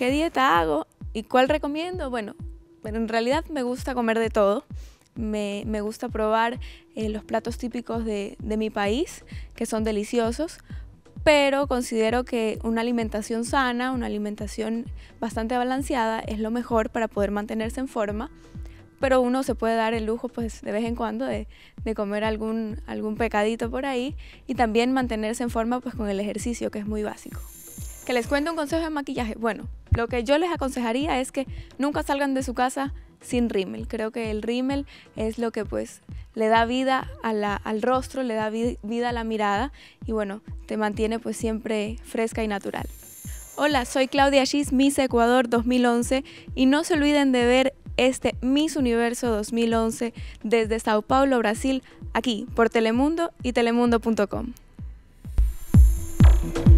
¿qué dieta hago y cuál recomiendo? Bueno, en realidad me gusta comer de todo. Me gusta probar los platos típicos de mi país, que son deliciosos, pero considero que una alimentación sana, una alimentación bastante balanceada es lo mejor para poder mantenerse en forma, pero uno se puede dar el lujo pues de vez en cuando de comer algún pecadito por ahí y también mantenerse en forma pues con el ejercicio, que es muy básico. ¿Que les cuento un consejo de maquillaje? Bueno, lo que yo les aconsejaría es que nunca salgan de su casa sin rímel. Creo que el rímel es lo que pues le da vida al rostro, le da vida a la mirada y bueno, te mantiene pues siempre fresca y natural. Hola, soy Claudia Schiz, Miss Ecuador 2011 y no se olviden de ver este Miss Universo 2011 desde Sao Paulo, Brasil, aquí por Telemundo y telemundo.com.